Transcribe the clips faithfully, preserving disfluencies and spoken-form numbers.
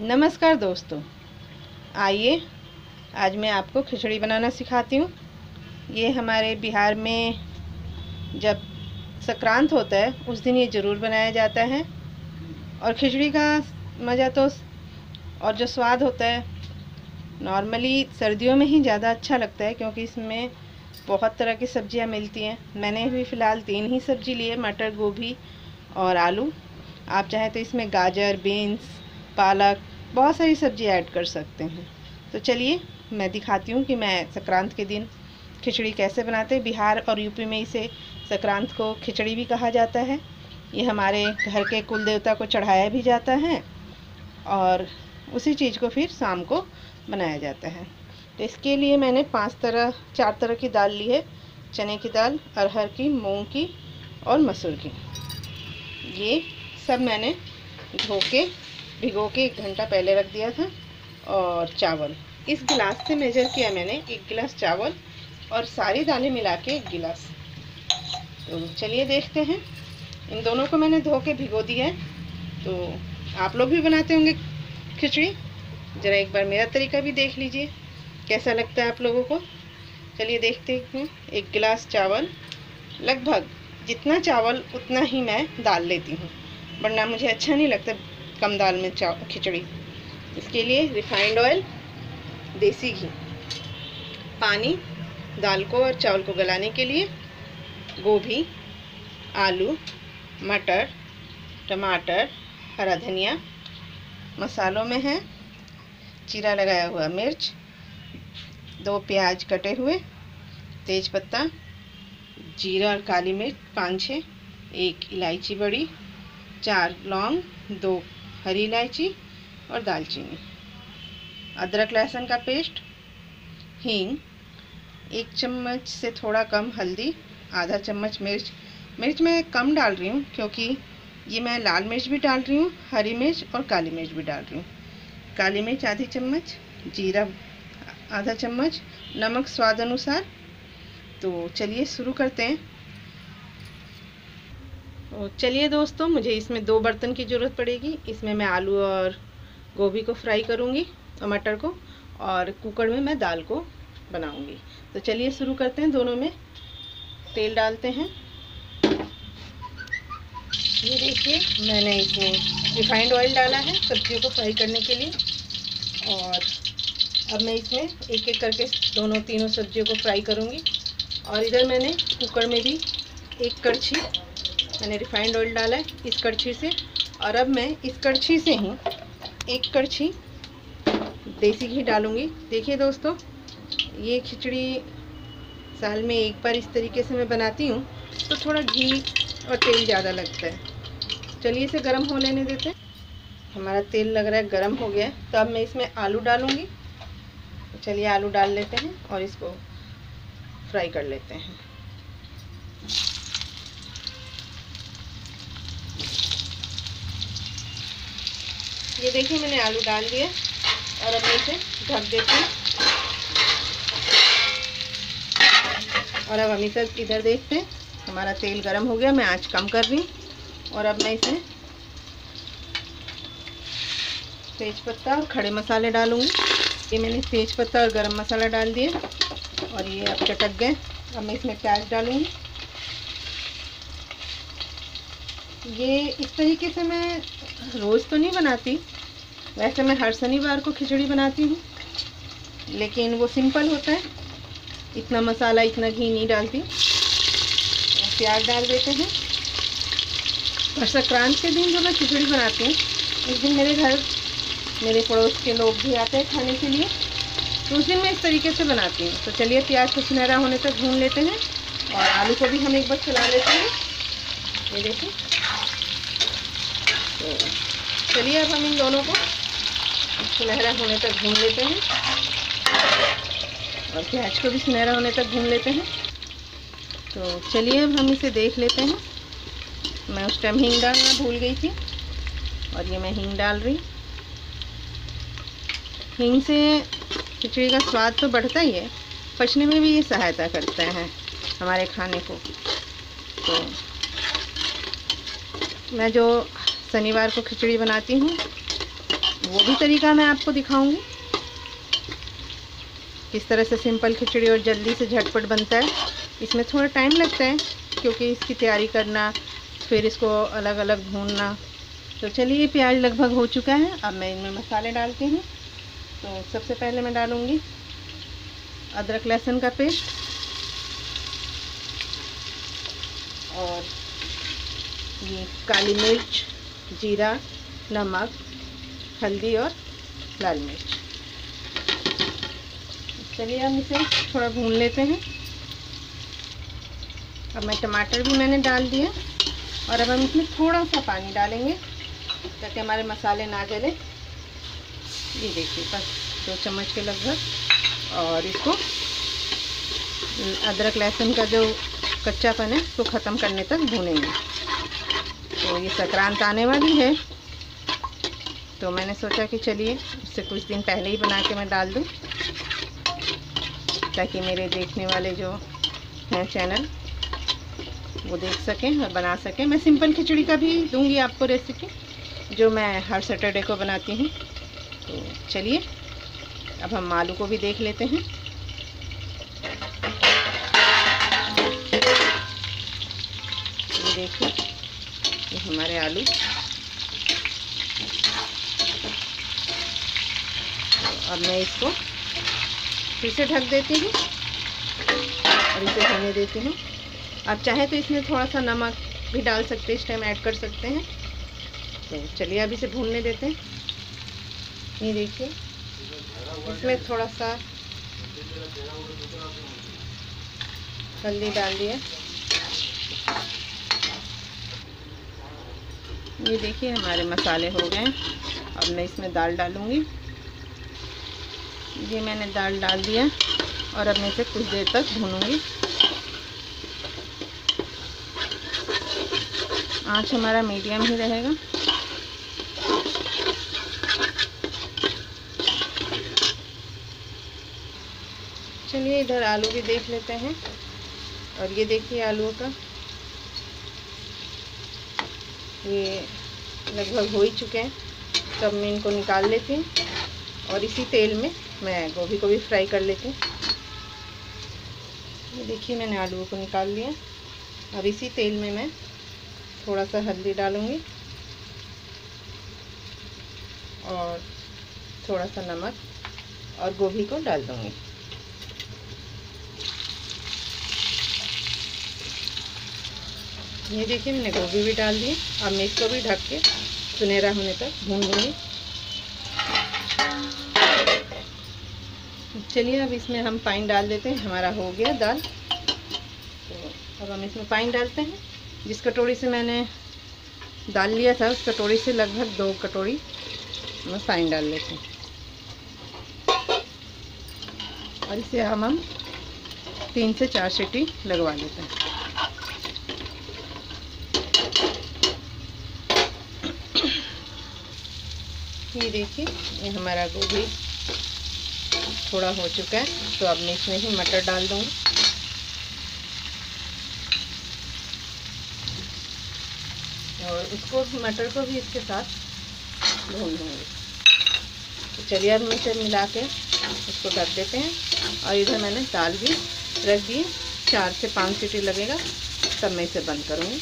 नमस्कार दोस्तों, आइए आज मैं आपको खिचड़ी बनाना सिखाती हूँ। ये हमारे बिहार में जब संक्रांत होता है उस दिन ये ज़रूर बनाया जाता है। और खिचड़ी का मज़ा तो और जो स्वाद होता है नॉर्मली सर्दियों में ही ज़्यादा अच्छा लगता है, क्योंकि इसमें बहुत तरह की सब्जियाँ मिलती हैं। मैंने भी फ़िलहाल तीन ही सब्ज़ी लिए, मटर, गोभी और आलू। आप चाहें तो इसमें गाजर, बीन्स, पालक, बहुत सारी सब्ज़ी ऐड कर सकते हैं। तो चलिए मैं दिखाती हूँ कि मैं संक्रांत के दिन खिचड़ी कैसे बनाते हैं। बिहार और यूपी में इसे संक्रांत को खिचड़ी भी कहा जाता है। ये हमारे घर के कुल देवता को चढ़ाया भी जाता है और उसी चीज़ को फिर शाम को बनाया जाता है। तो इसके लिए मैंने पांच तरह चार तरह की दाल ली है। चने की दाल, अरहर की, मूंग की और मसूर की। ये सब मैंने धो के भिगो के एक घंटा पहले रख दिया था। और चावल इस गिलास से मेजर किया मैंने, एक गिलास चावल और सारी दालें मिला के एक गिलास। तो चलिए देखते हैं। इन दोनों को मैंने धो के भिगो दिया है। तो आप लोग भी बनाते होंगे खिचड़ी, ज़रा एक बार मेरा तरीका भी देख लीजिए कैसा लगता है आप लोगों को। चलिए देखते हैं। एक गिलास चावल, लगभग जितना चावल उतना ही मैं दाल लेती हूँ, वरना मुझे अच्छा नहीं लगता कम दाल में चाव खिचड़ी। इसके लिए रिफाइंड ऑयल, देसी घी, पानी, दाल को और चावल को गलाने के लिए, गोभी, आलू, मटर, टमाटर, हरा धनिया। मसालों में है चीरा लगाया हुआ मिर्च, दो प्याज कटे हुए, तेज पत्ता, जीरा और काली मिर्च पाँच छः, एक इलायची बड़ी, चार लौंग, दो हरी इलायची और दालचीनी, अदरक लहसुन का पेस्ट, हींग, एक चम्मच से थोड़ा कम हल्दी, आधा चम्मच मिर्च। मिर्च मैं कम डाल रही हूँ क्योंकि ये मैं लाल मिर्च भी डाल रही हूँ, हरी मिर्च और काली मिर्च भी डाल रही हूँ। काली मिर्च आधी चम्मच, जीरा आधा चम्मच, नमक स्वाद अनुसार। तो चलिए शुरू करते हैं। तो चलिए दोस्तों, मुझे इसमें दो बर्तन की ज़रूरत पड़ेगी। इसमें मैं आलू और गोभी को फ्राई करूँगी और मटर को, और कुकर में मैं दाल को बनाऊँगी। तो चलिए शुरू करते हैं। दोनों में तेल डालते हैं। ये देखिए मैंने इसमें रिफाइंड ऑयल डाला है सब्जियों को फ्राई करने के लिए। और अब मैं इसमें एक एक करके दोनों तीनों सब्जियों को फ्राई करूँगी। और इधर मैंने कुकर में भी एक कड़छी मैंने रिफाइंड ऑयल डाला है इस कड़छी से। और अब मैं इस कड़छी से ही एक कड़छी देसी घी डालूँगी। देखिए दोस्तों, ये खिचड़ी साल में एक बार इस तरीके से मैं बनाती हूँ, तो थोड़ा घी और तेल ज़्यादा लगता है। चलिए इसे गर्म हो लेने देते हैं। हमारा तेल लग रहा है गर्म हो गया है। तो अब मैं इसमें आलू डालूँगी। तो चलिए आलू डाल लेते हैं और इसको फ्राई कर लेते हैं। ये देखिए मैंने आलू डाल दिया और अब मैं इसे ढक देती हूँ। और अब हम इधर इधर देखते हैं। हमारा तेल गरम हो गया, मैं आंच कम कर रही हूँ। और अब मैं इसमें तेज पत्ता और खड़े मसाले डालूँगी। ये मैंने तेज पत्ता और गरम मसाला डाल दिया और ये अब चटक गए। अब मैं इसमें प्याज डालूँगी। ये इस तरीके से मैं रोज़ तो नहीं बनाती, वैसे मैं हर शनिवार को खिचड़ी बनाती हूँ, लेकिन वो सिंपल होता है, इतना मसाला इतना घी नहीं डालती। प्याज डाल देते हैं। और संक्रांत के दिन जो मैं खिचड़ी बनाती हूँ, उस दिन मेरे घर मेरे पड़ोस के लोग भी आते हैं खाने के लिए, तो उस दिन मैं इस तरीके से बनाती हूँ। तो चलिए प्याज को सुनहरा होने तक भून लेते हैं और आलू को भी हम एक बार चला लेते हैं। ये देखिए। तो चलिए अब हम इन दोनों को सुनहरा होने तक भून लेते हैं और प्याज को भी सुनहरा होने तक भून लेते हैं। तो चलिए अब हम इसे देख लेते हैं। मैं उस टाइम हींग डालना भूल गई थी और ये मैं हींग डाल रही। हींग से खिचड़ी का स्वाद तो बढ़ता ही है, पचने में भी ये सहायता करता है हमारे खाने को। तो मैं जो शनिवार को खिचड़ी बनाती हूँ वो भी तरीका मैं आपको दिखाऊंगी किस तरह से सिंपल खिचड़ी और जल्दी से झटपट बनता है। इसमें थोड़ा टाइम लगता है क्योंकि इसकी तैयारी करना, फिर इसको अलग अलग भूनना। तो चलिए, प्याज लगभग हो चुका है। अब मैं इनमें मसाले डालती हूँ। तो सबसे पहले मैं डालूँगी अदरक लहसुन का पेस्ट और ये काली मिर्च, जीरा, नमक, हल्दी और लाल मिर्च। चलिए हम इसे थोड़ा भून लेते हैं। अब मैं टमाटर भी मैंने डाल दिया और अब हम इसमें थोड़ा सा पानी डालेंगे ताकि हमारे मसाले ना जले। ये देखिए, बस दो चम्मच के लगभग। और इसको अदरक लहसुन का जो कच्चापन है उसको ख़त्म करने तक भूनेंगे। तो ये संक्रांत आने वाली है, तो मैंने सोचा कि चलिए उससे कुछ दिन पहले ही बना के मैं डाल दूँ ताकि मेरे देखने वाले जो हैं चैनल वो देख सकें और बना सकें। मैं सिंपल खिचड़ी का भी दूंगी आपको रेसिपी, जो मैं हर सैटरडे को बनाती हूँ। तो चलिए अब हम आलू को भी देख लेते हैं। ये देखिए, ये हमारे आलू। तो अब मैं इसको फिर से ढक देती हूँ और इसे होने देती हूँ। आप चाहे तो इसमें थोड़ा सा नमक भी डाल सकते हैं, इस टाइम ऐड कर सकते हैं। तो चलिए अब इसे भूनने देते हैं। ये देखिए, इसमें थोड़ा सा हल्दी डाल दिया। ये देखिए हमारे मसाले हो गए। अब मैं इसमें दाल डालूँगी। ये मैंने दाल डाल दिया और अब मैं इसे कुछ देर तक भूनूंगी। आँच हमारा मीडियम ही रहेगा। चलिए इधर आलू भी देख लेते हैं। और ये देखिए आलू का ये लगभग हो ही चुके हैं। तो अब मैं इनको निकाल लेती हूँ और इसी तेल में मैं गोभी को भी फ्राई कर लेती हूँ। ये देखिए मैंने आलू को निकाल लिया। अब इसी तेल में मैं थोड़ा सा हल्दी डालूँगी और थोड़ा सा नमक और गोभी को डाल दूँगी। ये देखिए मैंने गोभी भी डाल दी। अब मैं इसको भी ढक के सुनहरा होने तक भून लूँगी। चलिए अब इसमें हम पानी डाल देते हैं। हमारा हो गया दाल। तो अब हम इसमें पानी डालते हैं। जिस कटोरी से मैंने दाल लिया था उस कटोरी से लगभग दो कटोरी मैं पानी डाल लेती हूँ और इसे हम हम तीन से चार सीटी लगवा लेते हैं। ये देखिए ये हमारा गोभी थोड़ा हो चुका है। तो अब मैं इसमें ही मटर डाल दूँगी। और उसको मटर को भी इसके साथ भून लूँगी। तो चलिए अब मैं इसे मिला के इसको ढक देते हैं। और इधर मैंने दाल भी रख दी। चार से पाँच सीटी लगेगा तब मैं इसे बंद करूँगी।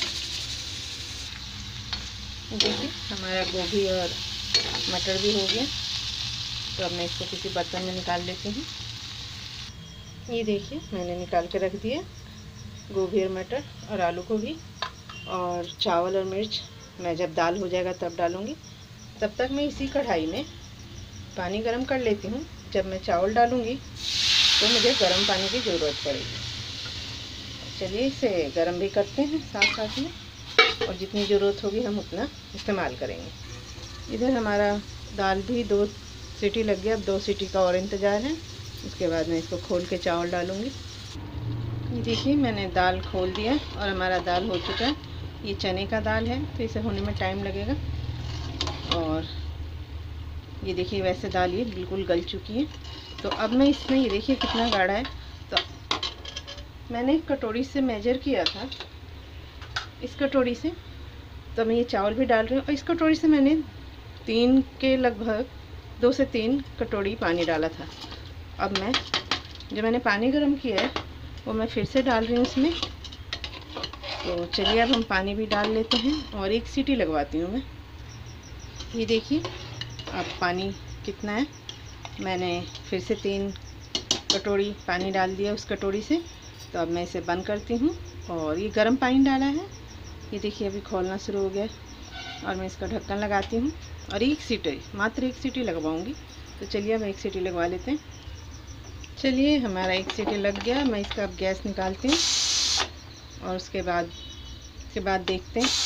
देखिए हमारा गोभी और मटर भी हो गया। तो अब मैं इसको किसी बर्तन में निकाल लेती हूँ। ये देखिए मैंने निकाल के रख दिया गोभी और मटर और आलू को भी। और चावल और मिर्च मैं जब दाल हो जाएगा तब डालूँगी। तब तक मैं इसी कढ़ाई में पानी गरम कर लेती हूँ। जब मैं चावल डालूँगी तो मुझे गरम पानी की ज़रूरत पड़ेगी। चलिए इसे गरम भी करते हैं साथ साथ में, और जितनी ज़रूरत होगी हम उतना इस्तेमाल करेंगे। इधर हमारा दाल भी दो सीटी लग गया। अब दो सीटी का और इंतज़ार है। उसके बाद मैं इसको खोल के चावल डालूँगी। ये देखिए मैंने दाल खोल दिया और हमारा दाल हो चुका है। ये चने का दाल है तो इसे होने में टाइम लगेगा। और ये देखिए वैसे दाल ये बिल्कुल गल चुकी है। तो अब मैं इसमें ये देखिए कितना गाढ़ा है। तो मैंने एक कटोरी से मेजर किया था, इस कटोरी से। तो मैं ये चावल भी डाल रही हूँ और इस कटोरी से मैंने तीन के लगभग दो से तीन कटोरी पानी डाला था। अब मैं जो मैंने पानी गर्म किया है वो मैं फिर से डाल रही हूँ इसमें। तो चलिए अब हम पानी भी डाल लेते हैं और एक सीटी लगवाती हूँ मैं। ये देखिए अब पानी कितना है, मैंने फिर से तीन कटोरी पानी डाल दिया उस कटोरी से। तो अब मैं इसे बंद करती हूँ और ये गर्म पानी डाला है, ये देखिए अभी खौलना शुरू हो गया और मैं इसका ढक्कन लगाती हूँ और एक सीटी, मात्र एक सीटी लगवाऊँगी। तो चलिए अब एक सीटी लगवा लेते हैं। चलिए हमारा एक सीटी लग गया, मैं इसका अब गैस निकालती हूँ और उसके बाद उसके बाद देखते हैं।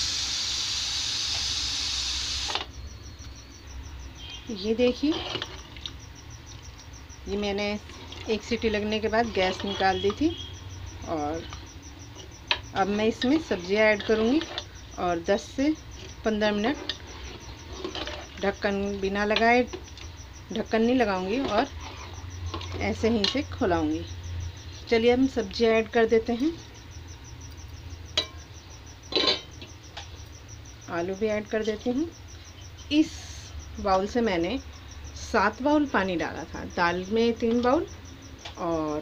ये देखिए ये मैंने एक सीटी लगने के बाद गैस निकाल दी थी और अब मैं इसमें सब्जियां ऐड करूँगी और दस से पंद्रह मिनट ढक्कन बिना लगाए, ढक्कन नहीं लगाऊंगी और ऐसे ही से खुलाऊंगी। चलिए हम सब्जियां ऐड कर देते हैं। आलू भी ऐड कर देती हूँ। इस बाउल से मैंने सात बाउल पानी डाला था, दाल में तीन बाउल और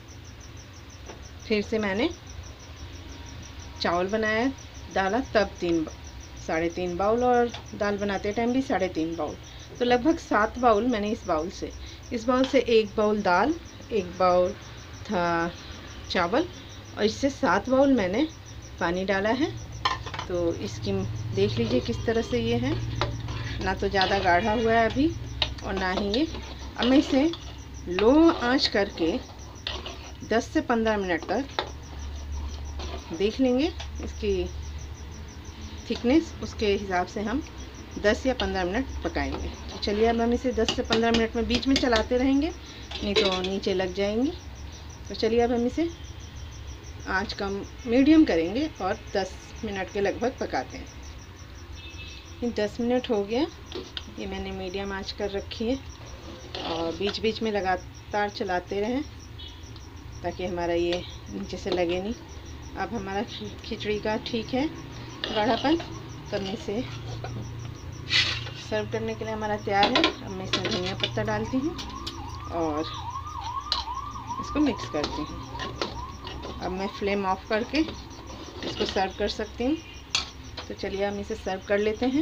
फिर से मैंने चावल बनाया डाला तब तीन साढ़े तीन बाउल और दाल बनाते टाइम भी साढ़े तीन बाउल। तो लगभग सात बाउल मैंने इस बाउल से इस बाउल से एक बाउल दाल, एक बाउल था चावल और इससे सात बाउल मैंने पानी डाला है। तो इसकी देख लीजिए किस तरह से ये है, ना तो ज़्यादा गाढ़ा हुआ है अभी और ना ही ये। अब मैं इसे लो आंच करके दस से पंद्रह मिनट तक देख लेंगे। इसकी थिकनेस उसके हिसाब से हम दस या पंद्रह मिनट पकाएंगे। तो चलिए अब हम इसे दस से पंद्रह मिनट में बीच में चलाते रहेंगे, नहीं तो नीचे लग जाएंगी। तो चलिए अब हम इसे आंच कम मीडियम करेंगे और दस मिनट के लगभग पकाते हैं। ये दस मिनट हो गया, ये मैंने मीडियम आंच कर रखी है और बीच बीच में लगातार चलाते रहें ताकि हमारा ये नीचे से लगे नहीं। अब हमारा खिचड़ी का ठीक है गाढ़ापन, तब मैं इसे सर्व करने के लिए हमारा तैयार है। अब मैं इसमें धनिया पत्ता डालती हूँ और इसको मिक्स करती हूँ। अब मैं फ्लेम ऑफ करके इसको सर्व कर सकती हूँ। तो चलिए हम इसे सर्व कर लेते हैं।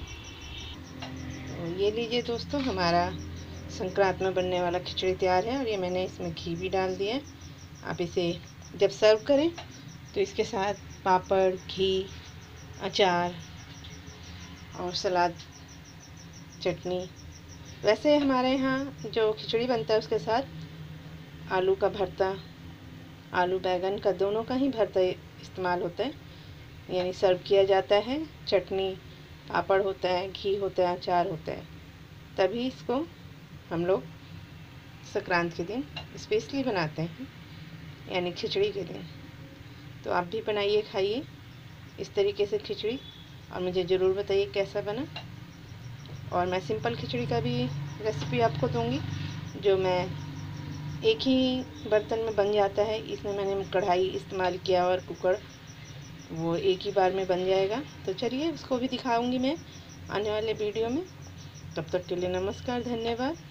तो ये लीजिए दोस्तों, हमारा संक्रांत में बनने वाला खिचड़ी तैयार है और ये मैंने इसमें घी भी डाल दिया है। आप इसे जब सर्व करें तो इसके साथ पापड़, घी, अचार और सलाद, चटनी। वैसे हमारे यहाँ जो खिचड़ी बनता है उसके साथ आलू का भरता, आलू बैगन का दोनों का ही भरता इस्तेमाल होता है, यानी सर्व किया जाता है। चटनी, पापड़ होता है, घी होता है, अचार होता है, तभी इसको हम लोग संक्रांत के दिन स्पेशली बनाते हैं, यानी खिचड़ी के दिन। तो आप भी बनाइए, खाइए इस तरीके से खिचड़ी और मुझे ज़रूर बताइए कैसा बना। और मैं सिंपल खिचड़ी का भी रेसिपी आपको दूंगी, जो मैं एक ही बर्तन में बन जाता है। इसमें मैंने कढ़ाई इस्तेमाल किया और कुकर, वो एक ही बार में बन जाएगा। तो चलिए उसको भी दिखाऊंगी मैं आने वाले वीडियो में। तब तक के लिए नमस्कार, धन्यवाद।